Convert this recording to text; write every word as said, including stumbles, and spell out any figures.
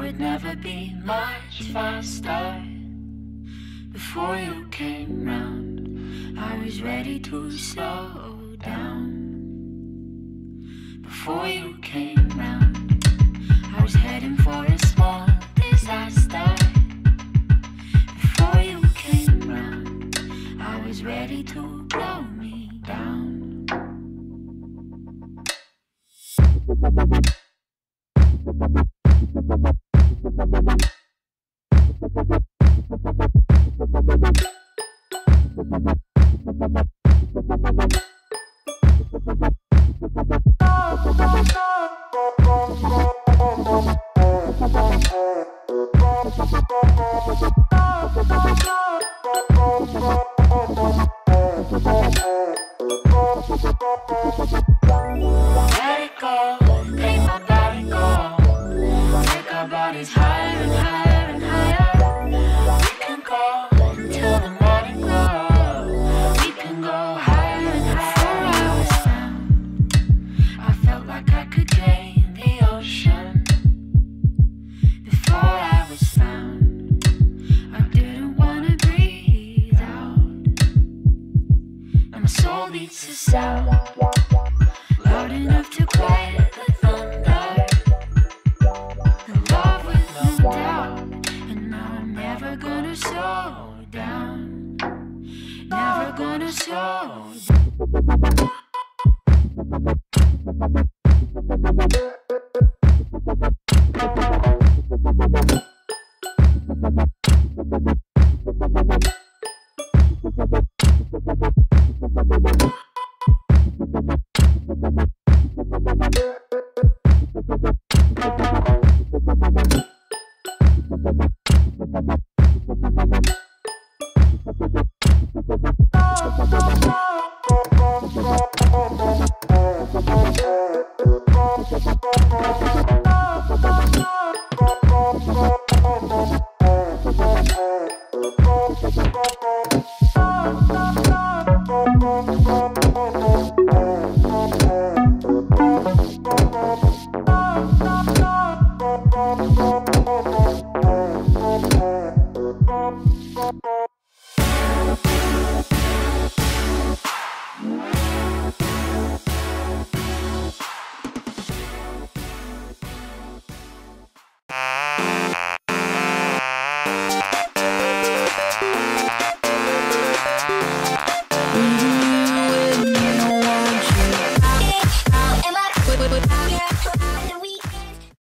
would never be much faster. Before you came round, I was ready to slow down. Before you came round, I was heading for a small disaster. Before you came round, I was ready to blow me down. Let it go, make my body go. Take our bodies higher and higher and higher. We can go until the morning glow. We can go higher and higher. Before I was found, I felt like I could drain the ocean. Before I was found, I didn't wanna breathe out. And my soul beats a sound loud enough to quiet the thunder. The love with no doubt, and now I'm never gonna slow down. Never gonna slow down. Thank you.